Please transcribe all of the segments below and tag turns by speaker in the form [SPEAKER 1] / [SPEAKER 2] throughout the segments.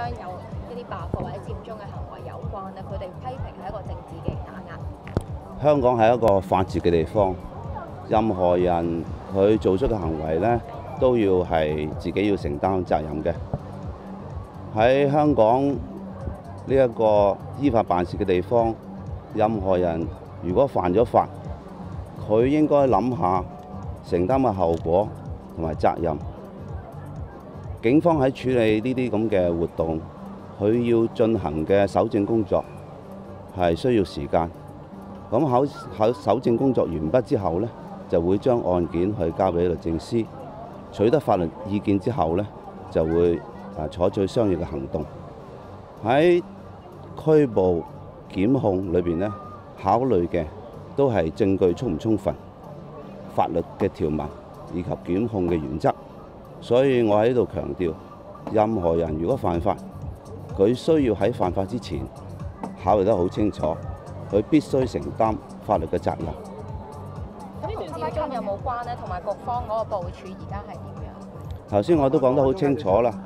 [SPEAKER 1] 有一啲爆破或者佔中嘅行為有關咧，佢哋批評係一個政治嘅打壓。
[SPEAKER 2] 香港係一個法治嘅地方，任何人佢做出嘅行為呢，都要係自己要承擔責任嘅。喺香港呢一個依法辦事嘅地方，任何人如果犯咗法，佢應該諗下承擔嘅後果同埋責任。警方喺處理呢啲咁嘅活動，佢要進行嘅搜證工作係需要時間。咁搜證工作完畢之後呢，就會將案件去交俾律政司，取得法律意見之後呢，就會採取相應嘅行動。喺拘捕檢控裏邊呢，考慮嘅都係證據充唔充分、法律嘅條文以及檢控嘅原則。所以我喺度強調，任何人如果犯法，佢需要喺犯法之前考慮得好清楚，佢必須承擔法律嘅責任。
[SPEAKER 1] 咁同佔中有冇關呢？同埋局方嗰個部署而家係點樣？
[SPEAKER 2] 頭先我都講得好清楚啦。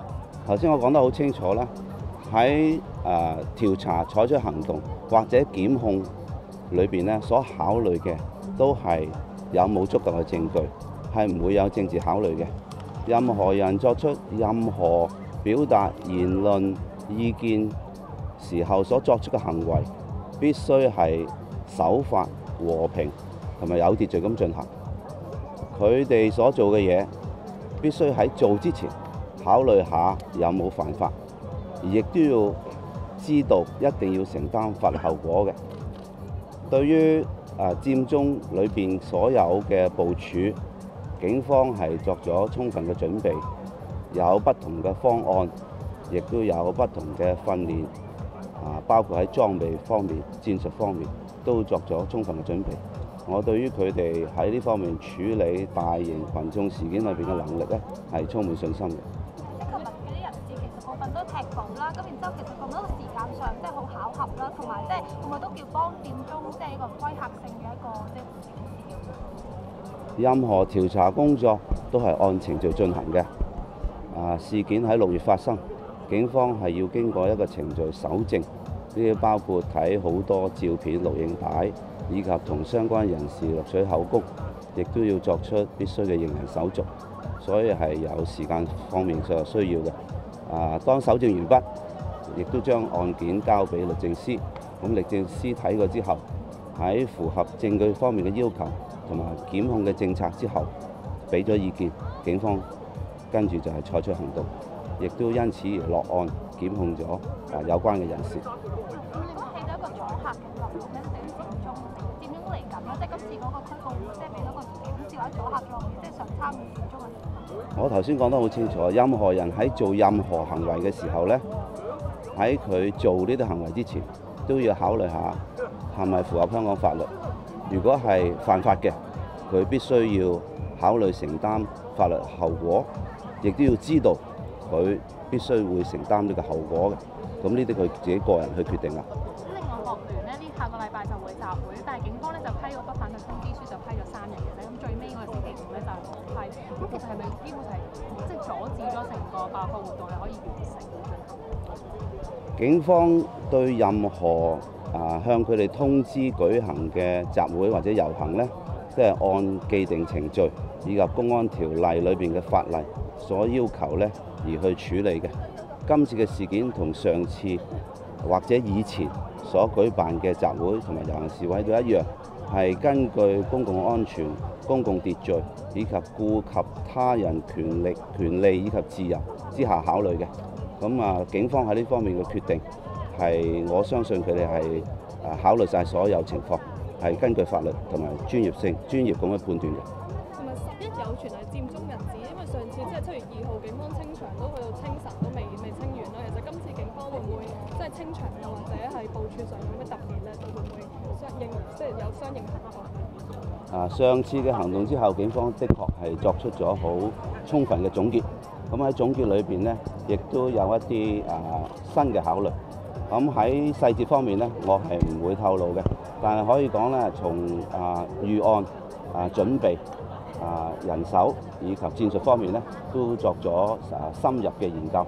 [SPEAKER 2] 喺調查採取行動或者檢控裏邊呢，所考慮嘅都係有冇足夠嘅證據，係唔會有政治考慮嘅。任何人作出任何表達言論意見時候所作出嘅行為，必須係守法、和平同埋有秩序咁進行。佢哋所做嘅嘢必須喺做之前考慮下有冇犯法，而亦都要知道一定要承擔法律後果嘅。對於佔中裏邊所有嘅部署，警方係作咗充分嘅準備，有不同嘅方案，亦都有不同嘅訓練，包括喺裝備方面、戰術方面都作咗充分嘅準備。我對於佢哋喺呢方面處理大型群眾事件裏邊嘅能力咧，係充滿信心嘅。
[SPEAKER 3] 即係琴日嗰啲人士其實部分都踢爆啦，咁然之後其實咁多個時間上即係好巧合啦，同埋即係會唔會都叫幫佔中即係一個威嚇性嘅一個即係事件？
[SPEAKER 2] 任何調查工作都係按程序進行嘅。事件喺6月發生，警方係要經過一個程序搜證，呢啲包括睇好多照片、錄影帶，以及同相關人士錄取口供，亦都要作出必須嘅認人手續，所以係有時間方面上需要嘅。當搜證完畢，亦都將案件交俾律政司，咁律政司睇過之後，喺符合證據方面嘅要求同埋檢控嘅政策之後，俾咗意見，警方跟住就係採取行動，亦都因此而落案檢控咗有關嘅人士。
[SPEAKER 3] 咁你講起咗一個阻嚇嘅作用咧，對於佔中嚟緊啦，即係今次嗰個拘捕，即係俾到個警示或者阻嚇作用，即係想參與佔中嘅人。
[SPEAKER 2] 我頭先講得好清楚，任何人喺做任何行為嘅時候呢，喺佢做呢啲行為之前，都要考慮下係咪符合香港法律。如果係犯法嘅，佢必須要考慮承擔法律後果，亦都要知道佢必須會承擔呢個後果嘅。咁呢啲佢自己個人去決定啦。
[SPEAKER 3] 咁另外學聯呢下個禮拜就會集會，但係警方咧就批嗰筆反對通知書就批咗3日嘅啫。咁最尾嗰個星期5咧就係冇批。咁其實係咪機會係即係阻止咗成個爆破活動係可以完成？
[SPEAKER 2] 警方對任何向佢哋通知舉行嘅集會或者遊行呢，即係按既定程序以及公安條例裏邊嘅法例所要求呢而去處理嘅。今次嘅事件同上次或者以前所舉辦嘅集會同埋遊行示威都一樣，係根據公共安全、公共秩序以及顧及他人權利以及自由之下考慮嘅。咁警方喺呢方面嘅決定係我相信佢哋係考慮晒所有情況，係根據法律同埋專業咁去判斷嘅。
[SPEAKER 4] 同埋11有傳係佔中人士，因為上次即係7月2號警方清場都去到清晨都未清完啦。其實今次警方會唔會即係清場又或者係部署上有咩特別咧？就會唔會即係有相應行動？
[SPEAKER 2] 上次嘅行動之後，警方的確係作出咗好充分嘅總結。咁喺總結裏邊呢，亦都有一啲新嘅考慮。咁喺細節方面呢，我係唔會透露嘅。但係可以講咧，從預案、準備、人手以及戰術方面呢，都作咗深入嘅研究，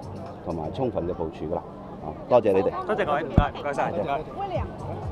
[SPEAKER 2] 同埋充分嘅部署㗎啦。啊，多謝你哋。
[SPEAKER 5] 多謝各位，唔該晒。
[SPEAKER 6] William。